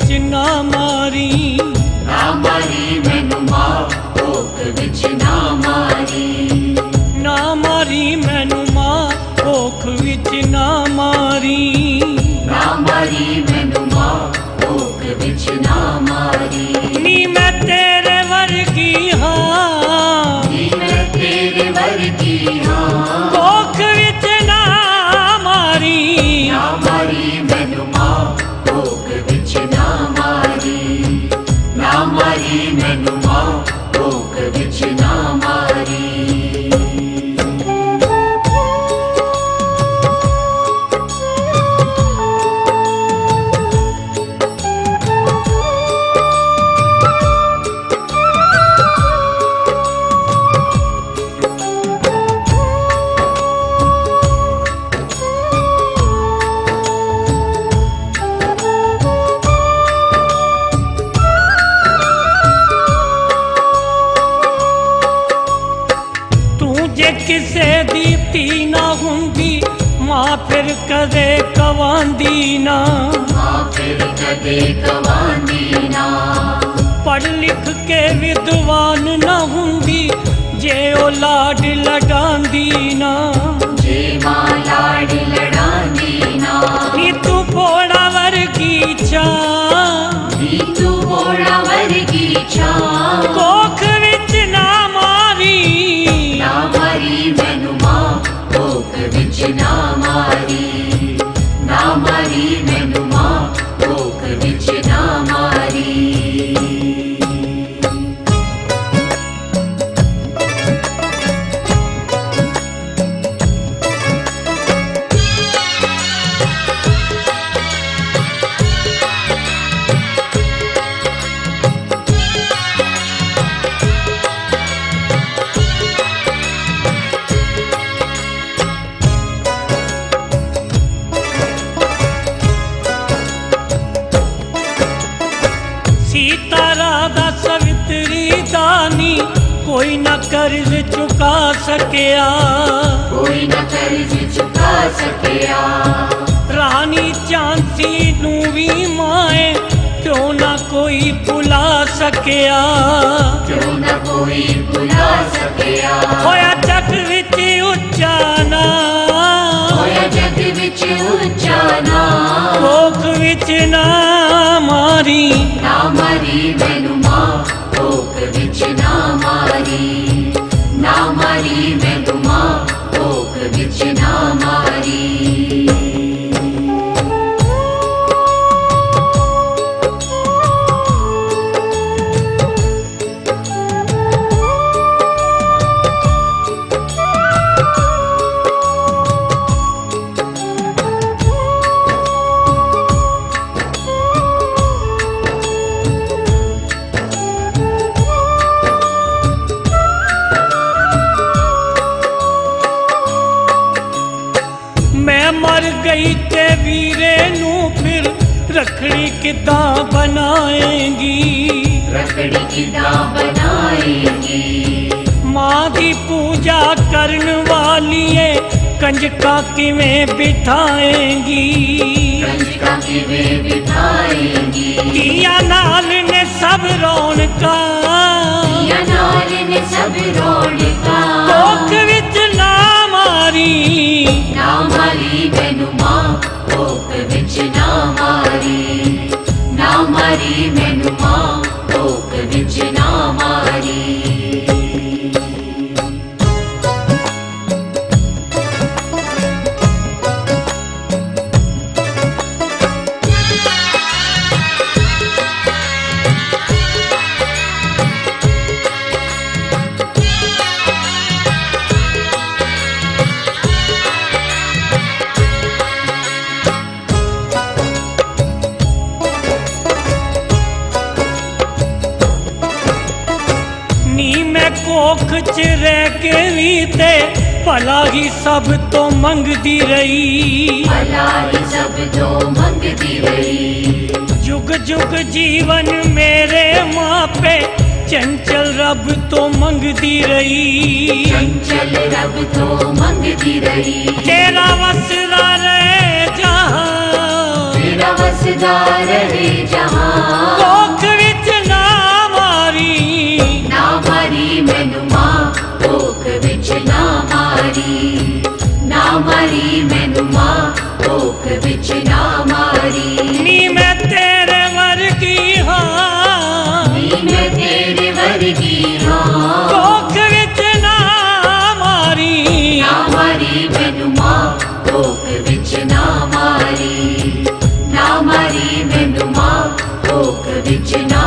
विच ना मारी, ना मारी मैनू मां कोख विच ना मारी, ना मारी मैनू मां कोख विच ना मारी, ना मारी मैनू मां कोख विच ना मारी। नी मैं तेरे वर्गी हाँ, नी मैं तेरे वर्गी हाँ, कोख विच ना मारी, ना मारी मैनू मां कोख विच ना मारी, ना मारी मैनू मां कोख विच ना मारी। जे किसे दी धी ना हुंदी मां फिर कदे कवांदी ना, मां फिर कदे कवांदी ना, पढ़ लिख के विद्वान ना हुंदी जे ओ लाड लडांदी ना, जे मां लाड लडांदी ना, नी तू भोड़ा वर्गी चा, नी तू भोड़ा वर्गी चा, कोख विच ना मारी, ना मारी मैनू मां कोख विच ना मारी, ना मारी मैनू मां कोख विच ना मारी। सीता राधा सवित्री दानी कोई न कर्ज चुका सकिया, कोई न कर्ज चुका सकिया, रानी झांसी नू भी माए क्यों ना कोई भुला सकिया, क्यों न कोई भुला सकिया, होया जग विच उच्चा ना, होया जग विच उच्चा ना, कोख विच ना मारी, ना मारी मैनू मां कोख विच ना मारी, ना मारी मैनू मां कोख विच ना मारी। मैं मर गई ते वीरे नू फिर रखड़ी किदां बनाएंगी, रखड़ी किदां बनाएंगी, मां दी पूजा करन वालिए कंजका किवें बिठाएंगी, कंजका किवें बिठाएंगी, दिया नाल ने सब रौनका, दिया नाल ने सब रौनका, कोख विच ना मारी, ना मारी मैनू मां कोख विच ना मारी, ना मारी मैनू मां कोख विच ना मारी। कोख च रह के भी ते भला ही सब तो मंगदी रही, भला ही सब तो मंगदी रही, जुग जुग जीवन मेरे मापे चंचल रब तो मंगदी रही, चंचल रब तो मंगदी रही, तेरा वसरा रहे जहां, तेरा वसदा रहे जहां। कोख विच ना मारी, ना मारी मैनू मां कोख विच ना मारी, ना मारी मैनू मां कोख विच ना मारी। नी मैं तेरे वर्गी हाँ, नी मैं तेरे वर्गी हाँ। कोख विच ना मारी, ना मारी मैनू मां कोख विच ना मारी, ना मारी मैनू मां कोख विच ना